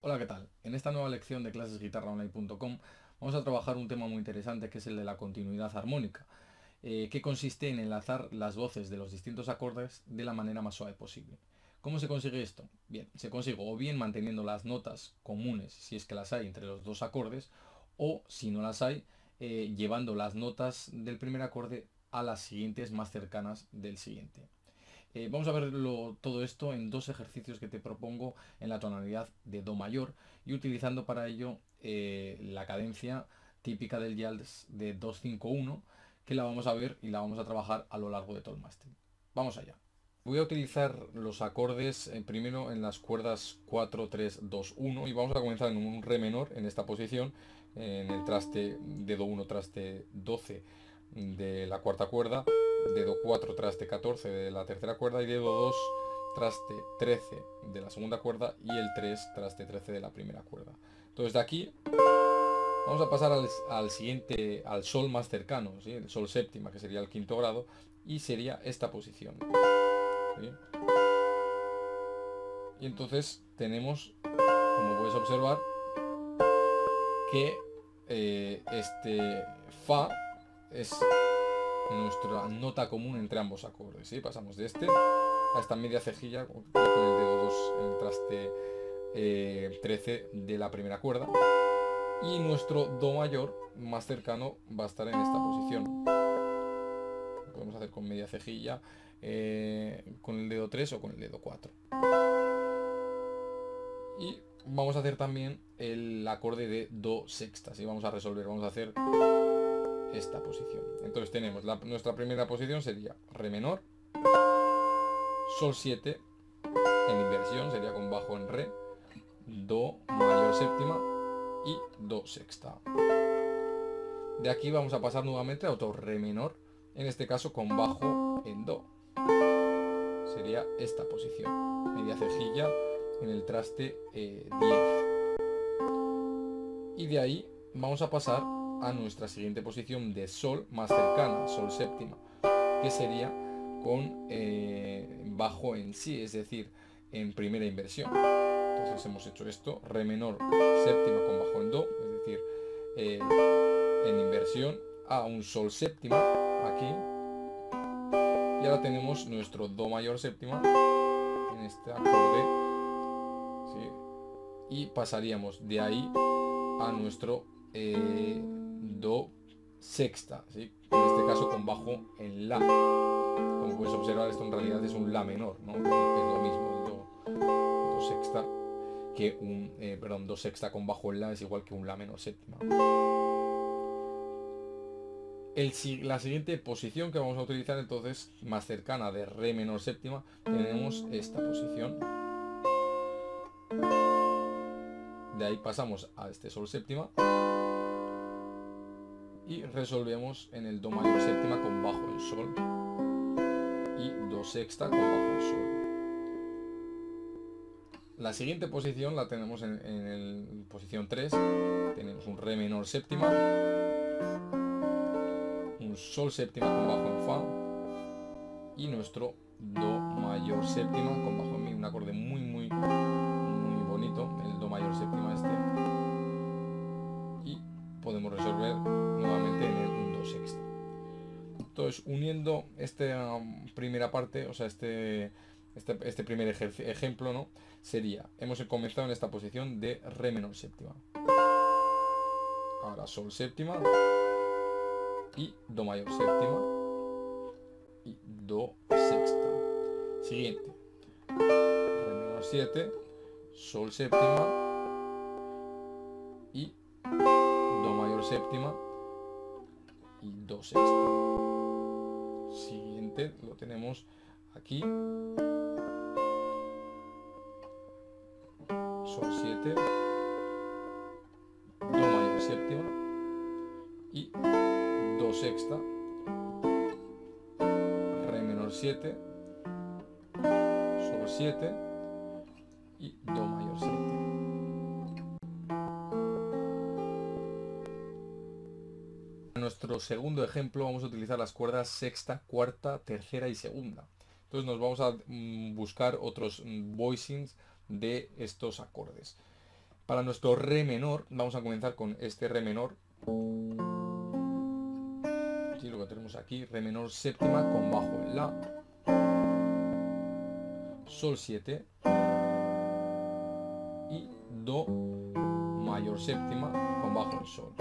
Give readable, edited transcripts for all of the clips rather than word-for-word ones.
Hola, ¿qué tal? En esta nueva lección de clasesguitarraonline.com vamos a trabajar un tema muy interesante que es el de la continuidad armónica, que consiste en enlazar las voces de los distintos acordes de la manera más suave posible. ¿Cómo se consigue esto? Bien, se consigue o bien manteniendo las notas comunes, si es que las hay entre los dos acordes, o si no las hay, llevando las notas del primer acorde a las siguientes más cercanas del siguiente. Vamos a verlo todo esto en dos ejercicios que te propongo en la tonalidad de Do mayor y utilizando para ello la cadencia típica del jazz de 2-5-1, que la vamos a ver y la vamos a trabajar a lo largo de todo el máster. Vamos allá. Voy a utilizar los acordes primero en las cuerdas 4, 3, 2, 1 y vamos a comenzar en un re menor en esta posición, en el traste dedo 1, traste 12 de la cuarta cuerda, dedo 4, traste 14 de la tercera cuerda y dedo 2, traste 13 de la segunda cuerda y el 3, traste 13 de la primera cuerda. Entonces de aquí vamos a pasar al siguiente, al sol más cercano, ¿sí? El sol séptima, que sería el quinto grado, y sería esta posición, ¿sí? Y entonces tenemos, como puedes observar, que este fa es nuestra nota común entre ambos acordes, ¿sí? Pasamos de este a esta media cejilla con el dedo 2 en el traste 13 de la primera cuerda, y nuestro do mayor más cercano va a estar en esta posición. Lo podemos hacer con media cejilla, con el dedo 3 o con el dedo 4. Y vamos a hacer también el acorde de do sexta, ¿sí? Vamos a resolver, vamos a hacer esta posición. Entonces tenemos nuestra primera posición sería re menor, sol 7 en inversión, sería con bajo en re, do mayor séptima y do sexta. De aquí vamos a pasar nuevamente a otro re menor, en este caso con bajo en do. Sería esta posición, media cejilla en el traste 10. Y de ahí vamos a pasar a nuestra siguiente posición de sol más cercana, sol séptima, que sería con bajo en si, es decir, en primera inversión. Entonces hemos hecho esto, re menor séptima con bajo en do, es decir, en inversión a un sol séptima aquí, y ahora tenemos nuestro do mayor séptima en este acorde, ¿sí? Y pasaríamos de ahí a nuestro do sexta, ¿sí? En este caso con bajo en la. Como puedes observar, esto en realidad es un la menor, ¿no? Es lo mismo el do sexta que un perdón, do sexta con bajo en la es igual que un la menor séptima. La siguiente posición que vamos a utilizar entonces, más cercana de re menor séptima, tenemos esta posición. De ahí pasamos a este sol séptima y resolvemos en el do mayor séptima con bajo en sol y do sexta con bajo en sol. La siguiente posición la tenemos en posición 3. Tenemos un re menor séptima, un sol séptima con bajo en fa y nuestro do mayor séptima con bajo en mi, un acorde muy bonito, el do mayor séptima este, y podemos resolver nuevamente en el do sexta. Entonces, uniendo esta primera parte, o sea, este primer ejemplo, ¿no? Sería, hemos comenzado en esta posición de re menor séptima, ahora sol séptima y do mayor séptima y do sexta. Siguiente, re menor 7, sol séptima y do mayor séptima y do sexta. Siguiente lo tenemos aquí, sol 7, do mayor séptima y do sexta, re menor 7, sol 7 y do mayor 7. En nuestro segundo ejemplo vamos a utilizar las cuerdas sexta, cuarta, tercera y segunda. Entonces nos vamos a buscar otros voicings de estos acordes. Para nuestro re menor vamos a comenzar con este re menor. Sí, lo que tenemos aquí, re menor séptima con bajo en la, sol 7 y do mayor séptima con bajo en sol,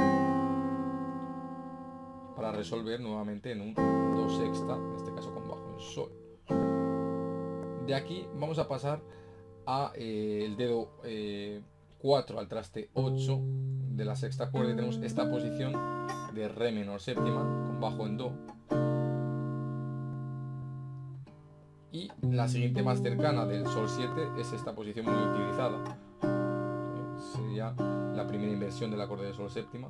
para resolver nuevamente en un do sexta, en este caso con bajo en sol. De aquí vamos a pasar a el dedo 4 al traste 8 de la sexta cuerda, y tenemos esta posición de re menor séptima con bajo en do, y la siguiente más cercana del sol 7 es esta posición muy utilizada, sería la primera inversión del acorde de sol séptima.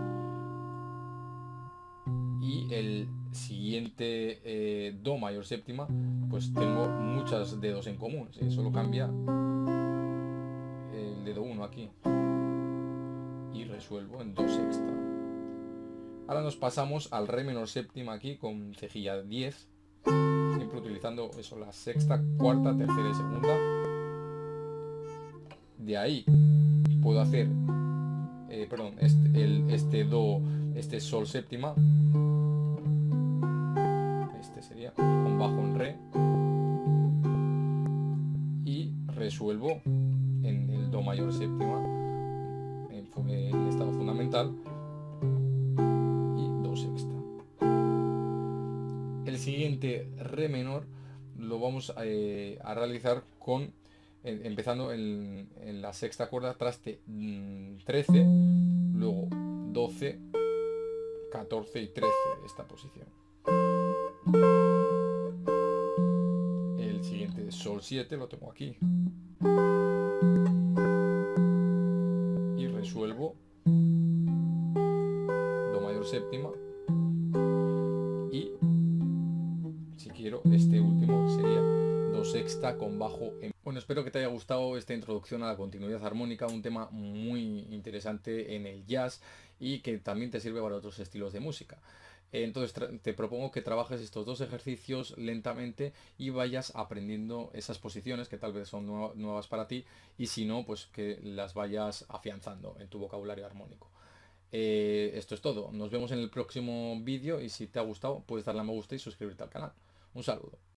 Y el siguiente do mayor séptima, pues tengo muchos dedos en común, ¿sí? Solo cambia el dedo 1 aquí y resuelvo en do sexta. Ahora nos pasamos al re menor séptima aquí con cejilla 10, siempre utilizando eso, la sexta, cuarta, tercera y segunda. De ahí puedo hacer este sol séptima, este sería con bajo en re, y resuelvo en el do mayor séptima en estado fundamental y do sexta. El siguiente re menor lo vamos a realizar con empezando en la sexta cuerda, traste 13, luego 12, 14 y 13, esta posición. El siguiente sol 7 lo tengo aquí y resuelvo do mayor séptima, y si quiero este último sería do sexta con bajo en... Bueno, espero que te haya gustado esta introducción a la continuidad armónica, un tema muy interesante en el jazz y que también te sirve para otros estilos de música. Entonces te propongo que trabajes estos dos ejercicios lentamente y vayas aprendiendo esas posiciones que tal vez son nuevas para ti, y si no, pues que las vayas afianzando en tu vocabulario armónico. Esto es todo. Nos vemos en el próximo vídeo, y si te ha gustado puedes darle a me gusta y suscribirte al canal. Un saludo.